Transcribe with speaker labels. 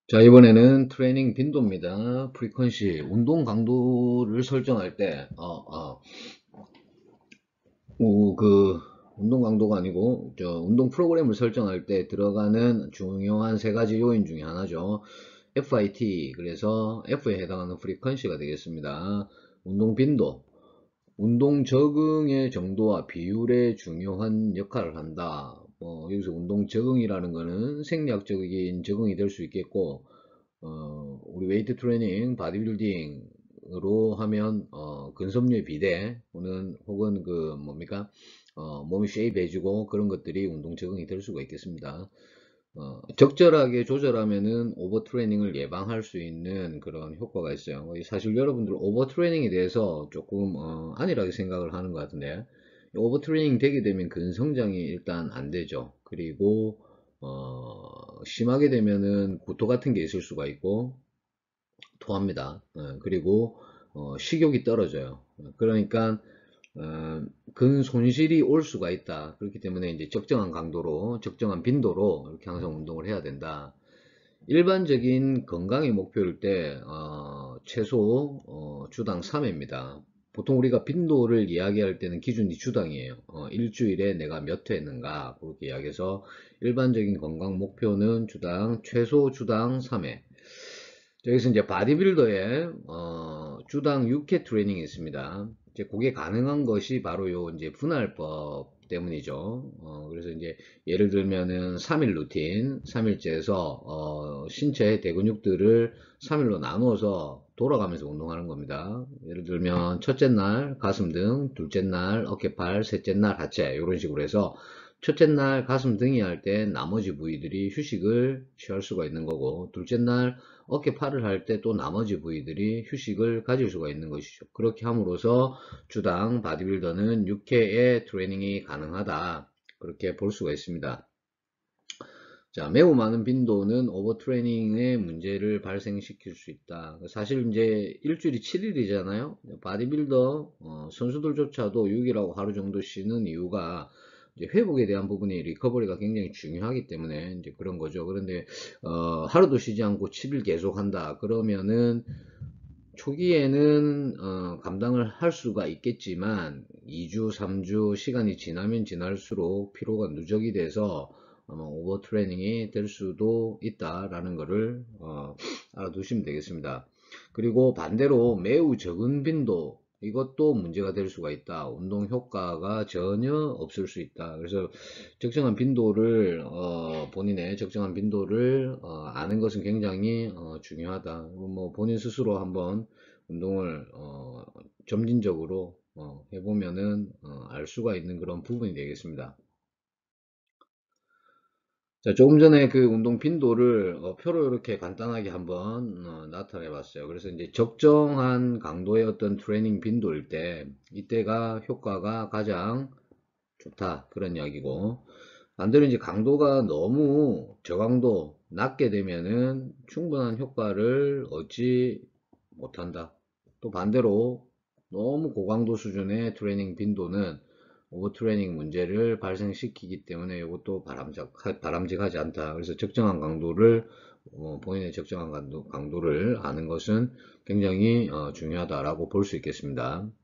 Speaker 1: 자, 이번에는 트레이닝 빈도입니다. 프리퀀시, 운동 강도를 설정할 때, 운동 강도가 아니고, 운동 프로그램을 설정할 때 들어가는 중요한 세 가지 요인 중에 하나죠. FIT, 그래서 F에 해당하는 프리퀀시가 되겠습니다. 운동 빈도, 운동 적응의 정도와 비율에 중요한 역할을 한다. 여기서 운동 적응이라는 거는 생리학적인 적응이 될 수 있겠고, 우리 웨이트 트레이닝, 바디빌딩으로 하면, 근섬유의 비대, 혹은 몸이 쉐입해지고 그런 것들이 운동 적응이 될 수가 있겠습니다. 적절하게 조절하면은 오버 트레이닝을 예방할 수 있는 그런 효과가 있어요. 사실 여러분들 오버 트레이닝에 대해서 조금 안일하게 생각을 하는 것 같은데, 오버 트레이닝 되게 되면 근성장이 일단 안 되죠. 그리고 심하게 되면은 구토 같은 게 있을 수가 있고 토합니다. 그리고 식욕이 떨어져요. 그러니까 근 손실이 올 수가 있다. 그렇기 때문에 이제 적정한 강도로, 적정한 빈도로 이렇게 항상 운동을 해야 된다. 일반적인 건강의 목표일 때 최소 주당 3회입니다. 보통 우리가 빈도를 이야기할 때는 기준이 주당이에요. 일주일에 내가 몇 회 했는가 그렇게 이야기해서 일반적인 건강 목표는 최소 주당 3회. 여기서 이제 바디빌더의 주당 6회 트레이닝이 있습니다. 이제 그게 가능한 것이 바로 요 이제 분할법 때문이죠. 그래서 이제 예를 들면은 3일 루틴, 3일째에서 신체 대근육들을 3일로 나누어서 돌아가면서 운동하는 겁니다. 예를 들면 첫째 날 가슴 등, 둘째 날 어깨팔, 셋째 날 하체 이런 식으로 해서 첫째 날 가슴 등이 할 때 나머지 부위들이 휴식을 취할 수가 있는 거고, 둘째 날 어깨 팔을 할 때 또 나머지 부위들이 휴식을 가질 수가 있는 것이죠. 그렇게 함으로써 주당 바디빌더는 6회의 트레이닝이 가능하다. 그렇게 볼 수가 있습니다. 자, 매우 많은 빈도는 오버트레이닝의 문제를 발생시킬 수 있다. 사실 이제 일주일이 7일이잖아요. 바디빌더 선수들조차도 6일하고 하루 정도 쉬는 이유가 이제 회복에 대한 부분이 리커버리가 굉장히 중요하기 때문에 이제 그런 거죠. 그런데 하루도 쉬지 않고 7일 계속 한다. 그러면은 초기에는 감당을 할 수가 있겠지만 2주, 3주 시간이 지나면 지날수록 피로가 누적이 돼서 아마 오버 트레이닝이 될 수도 있다라는 것을 알아두시면 되겠습니다. 그리고 반대로 매우 적은 빈도, 이것도 문제가 될 수가 있다. 운동 효과가 전혀 없을 수 있다. 그래서 적정한 빈도를 본인의 적정한 빈도를 아는 것은 굉장히 중요하다. 뭐 본인 스스로 한번 운동을 점진적으로 해보면은 알 수가 있는 그런 부분이 되겠습니다. 자, 조금 전에 그 운동 빈도를 표로 이렇게 간단하게 한번 나타내 봤어요. 그래서 이제 적정한 강도의 어떤 트레이닝 빈도일 때 이때가 효과가 가장 좋다, 그런 이야기고, 반대로 이제 강도가 너무 저강도 낮게 되면은 충분한 효과를 얻지 못한다. 또 반대로 너무 고강도 수준의 트레이닝 빈도는 오버트레이닝 문제를 발생시키기 때문에 이것도 바람직하지 않다. 그래서 적정한 강도를 본인의 적정한 강도를 아는 것은 굉장히 중요하다라고 볼 수 있겠습니다.